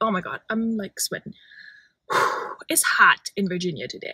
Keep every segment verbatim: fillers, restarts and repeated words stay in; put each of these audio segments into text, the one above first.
Oh my god, I'm like sweating. Whew, it's hot in Virginia today.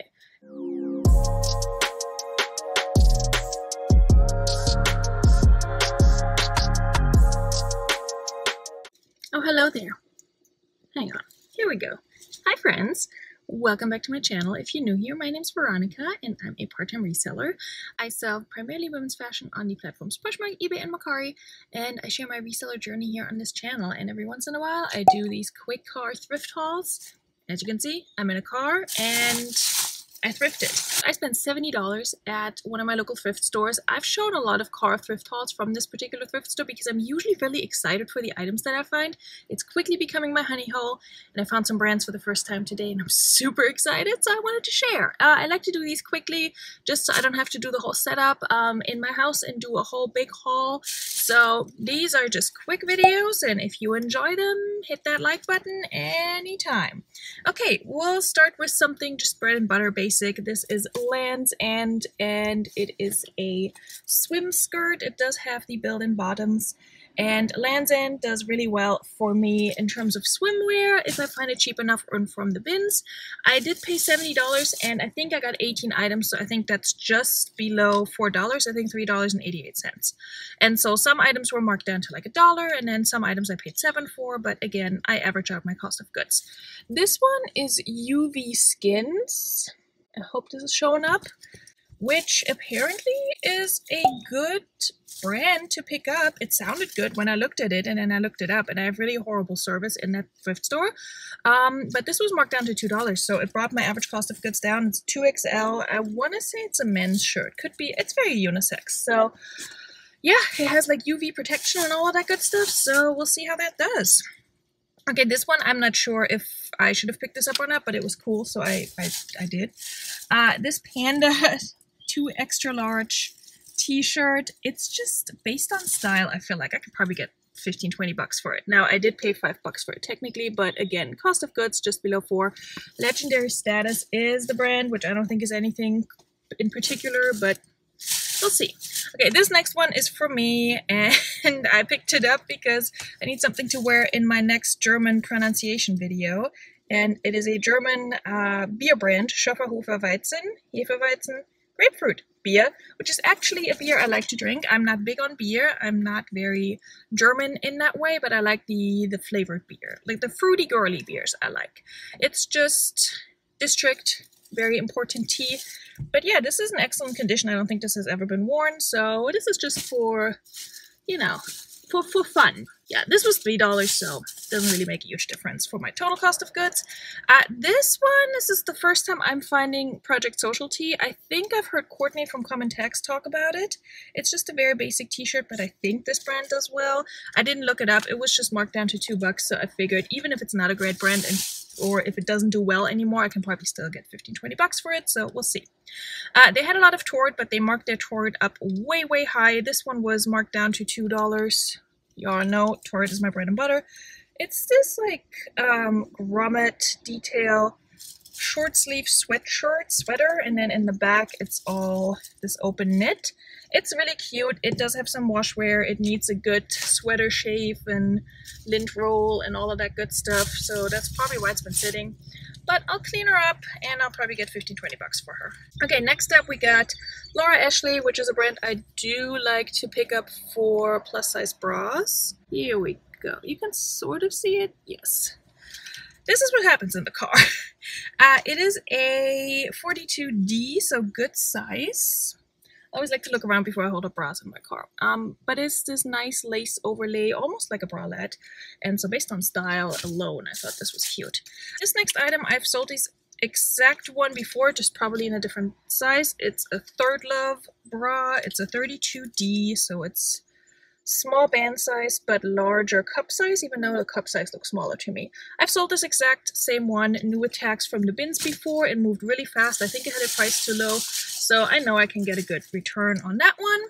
Oh, hello there. Hang on. Here we go. Hi, friends. Welcome back to my channel. If you're new here, my name's Veronica and I'm a part-time reseller. I sell primarily women's fashion on the platforms Poshmark, eBay, and Mercari, and I share my reseller journey here on this channel. And every once in a while, I do these quick car thrift hauls. As you can see, I'm in a car and I thrifted. I spent seventy dollars at one of my local thrift stores. I've shown a lot of car thrift hauls from this particular thrift store because I'm usually really excited for the items that I find. It's quickly becoming my honey hole, and I found some brands for the first time today and I'm super excited, so I wanted to share. Uh, I like to do these quickly just so I don't have to do the whole setup um, in my house and do a whole big haul. So these are just quick videos, and if you enjoy them, hit that like button anytime. Okay, we'll start with something just bread and butter basic. This is Land's End, and it is a swim skirt. It does have the built-in bottoms, and Land's End does really well for me in terms of swimwear if I find it cheap enough or from the bins. I did pay seventy dollars, and I think I got eighteen items, so I think that's just below four dollars. I think three dollars and eighty-eight cents. And so some items were marked down to like a dollar, and then some items I paid seven for, but again, I average out my cost of goods. This one is U V Skins. I hope this is showing up, which apparently is a good brand to pick up. It sounded good when I looked at it, and then I looked it up, and I have really horrible service in that thrift store. Um, but this was marked down to two dollars, so it brought my average cost of goods down. It's two X L. I want to say it's a men's shirt. Could be. It's very unisex. So yeah, it has like U V protection and all of that good stuff, so we'll see how that does. Okay, this one, I'm not sure if I should have picked this up or not, but it was cool, so I, I, I did. Uh, this Panda two extra large t-shirt, it's just based on style. I feel like I could probably get fifteen, twenty bucks for it. Now, I did pay five bucks for it technically, but again, cost of goods just below four. Legendary Status is the brand, which I don't think is anything in particular, but we'll see. Okay, this next one is for me, and I picked it up because I need something to wear in my next German pronunciation video. And it is a German uh, beer brand, Schöfferhofer Weizen, Hefeweizen, grapefruit beer, which is actually a beer I like to drink. I'm not big on beer. I'm not very German in that way, but I like the, the flavored beer. Like the fruity girly beers I like. It's just District, very important tea. But yeah, this is in excellent condition. I don't think this has ever been worn, so this is just for, you know, for, for fun. Yeah, this was three dollars, so it doesn't really make a huge difference for my total cost of goods. Uh, this one, this is the first time I'm finding Project Social Tee. I think I've heard Courtney from Common Text talk about it. It's just a very basic t-shirt, but I think this brand does well. I didn't look it up. It was just marked down to two bucks, so I figured even if it's not a great brand and or if it doesn't do well anymore, I can probably still get fifteen, twenty bucks for it, so we'll see. Uh, they had a lot of Torrid, but they marked their Torrid up way, way high. This one was marked down to two dollars. Y'all know Torrid is my bread and butter. It's this, like, um, grommet detail short sleeve sweatshirt, sweater, and then in the back it's all this open knit. It's really cute. It does have some wash wear. It needs a good sweater shave and lint roll and all of that good stuff. So that's probably why it's been sitting. But I'll clean her up and I'll probably get fifteen, twenty bucks for her. Okay, next up we got Laura Ashley, which is a brand I do like to pick up for plus size bras. Here we go. You can sort of see it. Yes. This is what happens in the car. Uh, it is a forty-two D, so good size. I always like to look around before I hold up bras in my car. Um, but it's this nice lace overlay, almost like a bralette. And so based on style alone, I thought this was cute. This next item, I've sold this exact one before, just probably in a different size. It's a Third Love bra. It's a thirty-two D, so it's small band size, but larger cup size, even though the cup size looks smaller to me. I've sold this exact same one, new attacks from the bins before. It moved really fast. I think it had it priced too low, so I know I can get a good return on that one.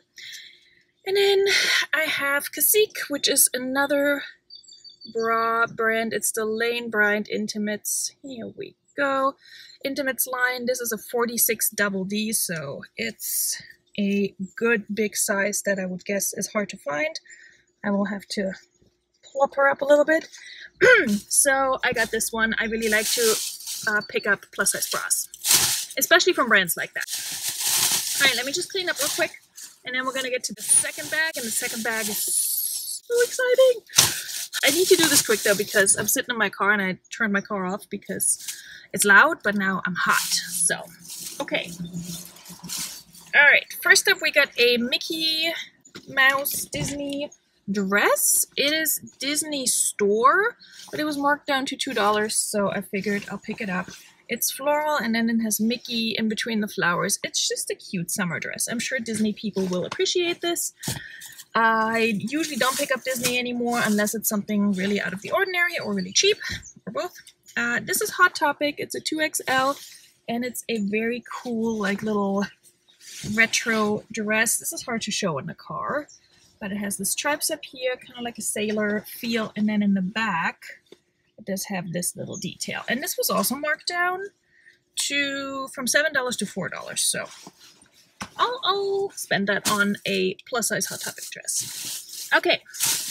And then I have Cacique, which is another bra brand. It's the Lane Bryant Intimates. Here we go. Intimates line. This is a forty-six double D, so it's a good big size that I would guess is hard to find. I will have to plop her up a little bit. So I got this one. I really like to uh, pick up plus size bras, especially from brands like that. All right, let me just clean up real quick, and then we're gonna get to the second bag, and the second bag is so exciting. I need to do this quick though because I'm sitting in my car and I turned my car off because it's loud, but now I'm hot. So, okay. All right, first up we got a Mickey Mouse Disney dress. It is Disney store, but it was marked down to two dollars, so I figured I'll pick it up. It's floral and then it has Mickey in between the flowers. It's just a cute summer dress. I'm sure Disney people will appreciate this. I usually don't pick up Disney anymore unless it's something really out of the ordinary or really cheap, or both. Uh, this is Hot Topic. It's a two X L, and it's a very cool, like, little retro dress. This is hard to show in the car, but it has the stripes up here, kind of like a sailor feel, and then in the back, it does have this little detail. And this was also marked down to from seven dollars to four dollars, so I'll, I'll spend that on a plus-size Hot Topic dress. Okay,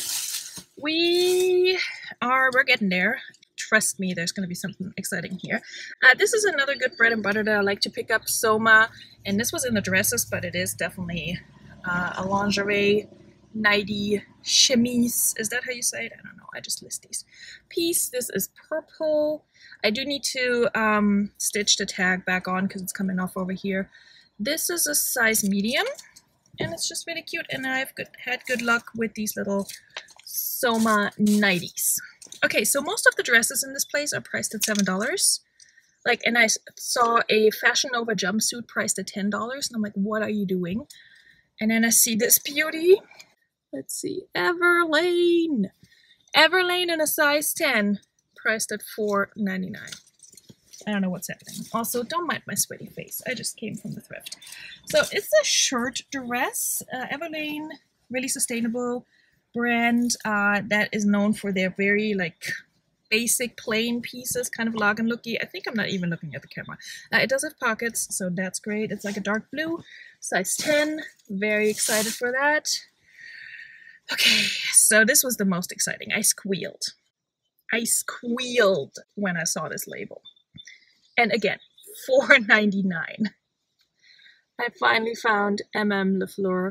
we are, we're getting there. Trust me, there's going to be something exciting here. Uh, this is another good bread and butter that I like to pick up, Soma, and this was in the dresses, but it is definitely uh, a lingerie, nighty, chemise. Is that how you say it? I don't know. I just list these. Piece, this is purple. I do need to um, stitch the tag back on because it's coming off over here. This is a size medium, and it's just really cute, and I've good, had good luck with these little Soma nighties. Okay, so most of the dresses in this place are priced at seven dollars. Like, and I saw a Fashion Nova jumpsuit priced at ten dollars, and I'm like, what are you doing? And then I see this beauty. Let's see, Everlane. Everlane in a size ten, priced at four ninety-nine. I don't know what's happening. Also, don't mind my sweaty face. I just came from the thrift. So it's a shirt dress. Uh, Everlane, really sustainable brand uh, that is known for their very like basic plain pieces, kind of log and looky. I think I'm not even looking at the camera. Uh, it does have pockets, so that's great. It's like a dark blue, size ten. Very excited for that. Okay, so this was the most exciting. I squealed. I squealed when I saw this label. And again, four ninety-nine. I finally found M M LeFleur.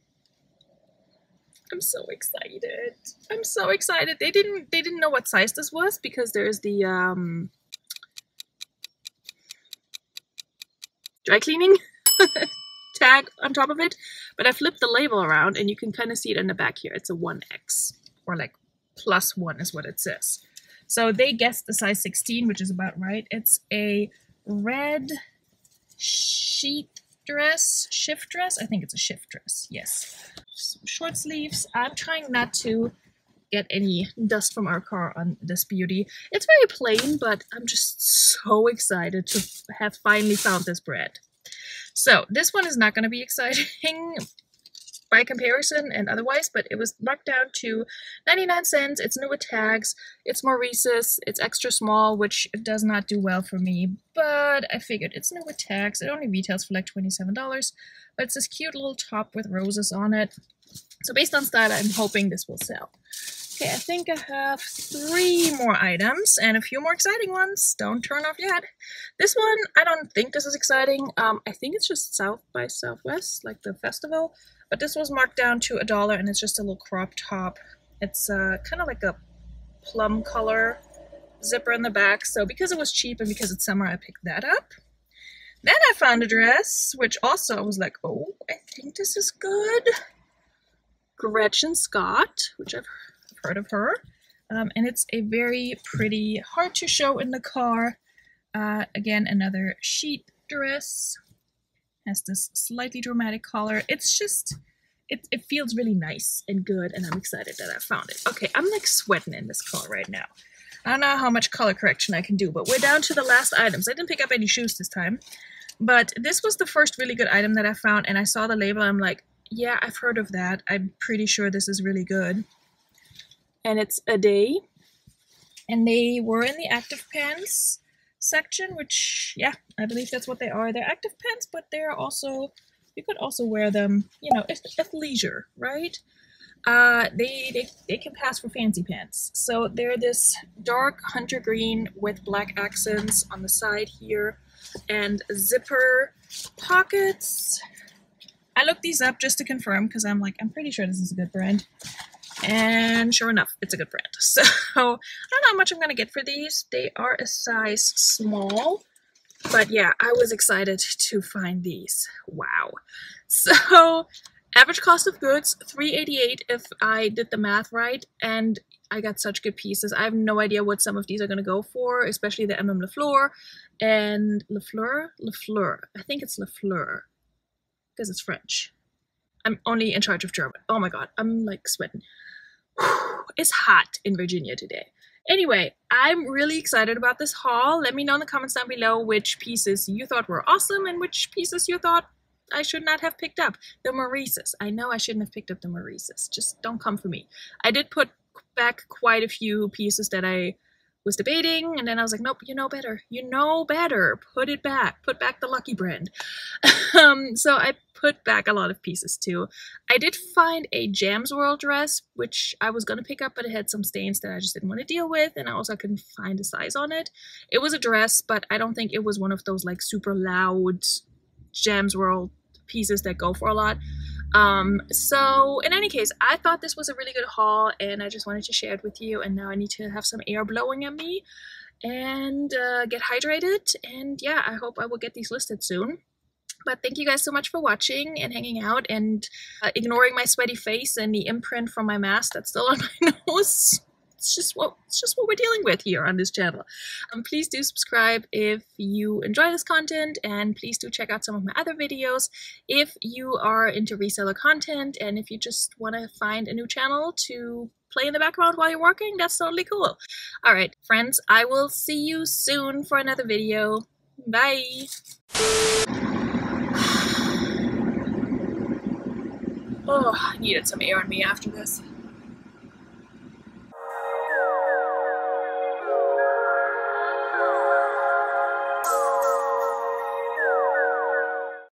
I'm so excited. I'm so excited. They didn't they didn't know what size this was because there's the um dry cleaning tag on top of it. But I flipped the label around and you can kind of see it in the back here. It's a one X, or like plus one is what it says. So they guessed the size sixteen, which is about right. It's a red sheet dress, shift dress. I think it's a shift dress, yes. Some short sleeves. I'm trying not to get any dust from our car on this beauty. It's very plain, but I'm just so excited to have finally found this bread. So this one is not going to be exciting by comparison and otherwise, but it was marked down to ninety-nine cents. It's new with tags. It's Maurice's. It's extra small, which does not do well for me, but I figured it's new with tags. It only retails for like twenty-seven dollars, but it's this cute little top with roses on it. So based on style, I'm hoping this will sell. Okay, I think I have three more items and a few more exciting ones. Don't turn off yet. This one, I don't think this is exciting. Um, I think it's just South by Southwest, like the festival. But this was marked down to a dollar, and it's just a little crop top. It's uh, kind of like a plum color zipper in the back. So because it was cheap and because it's summer, I picked that up. Then I found a dress, which also I was like, oh, I think this is good. Gretchen Scott, which I've heard of her. Um, and it's a very pretty, hard to show in the car. Uh, again, another sheet dress. Has this slightly dramatic collar. It's just, it, it feels really nice and good, and I'm excited that I found it. Okay, I'm like sweating in this car right now. I don't know how much color correction I can do, but we're down to the last items. I didn't pick up any shoes this time, but this was the first really good item that I found, and I saw the label, I'm like, yeah, I've heard of that. I'm pretty sure this is really good. And it's a day, and they were in the active pants section, which, yeah, I believe that's what they are. They're active pants, but they're also, you could also wear them, you know, at, at leisure, right? Uh, they, they, they can pass for fancy pants. So they're this dark hunter green with black accents on the side here and zipper pockets. I looked these up just to confirm because I'm like, I'm pretty sure this is a good brand. And sure enough, it's a good brand. So I don't know how much I'm going to get for these. They are a size small. But yeah, I was excited to find these. Wow. So average cost of goods, three eighty-eight if I did the math right. And I got such good pieces. I have no idea what some of these are going to go for, especially the M M Lafleur and Lafleur? Lafleur. I think it's Lafleur because it's French. I'm only in charge of German. Oh my god, I'm like sweating. Whew, it's hot in Virginia today. Anyway, I'm really excited about this haul. Let me know in the comments down below which pieces you thought were awesome and which pieces you thought I should not have picked up. The Maurices. I know I shouldn't have picked up the Maurices. Just don't come for me. I did put back quite a few pieces that I was debating, and then I was like, nope, you know better. You know better. Put it back. Put back the Lucky brand. um, so I put back a lot of pieces too. I did find a Jams World dress, which I was going to pick up, but it had some stains that I just didn't want to deal with, and I also couldn't find a size on it. It was a dress, but I don't think it was one of those like super loud Jams World pieces that go for a lot. Um, so in any case, I thought this was a really good haul and I just wanted to share it with you, and now I need to have some air blowing at me and uh, get hydrated, and yeah, I hope I will get these listed soon. But thank you guys so much for watching and hanging out and uh, ignoring my sweaty face and the imprint from my mask that's still on my nose. It's just what it's just what we're dealing with here on this channel. Um, please do subscribe if you enjoy this content, and please do check out some of my other videos if you are into reseller content, and if you just want to find a new channel to play in the background while you're working, that's totally cool. Alright, friends, I will see you soon for another video. Bye! Oh, I needed some air on me after this.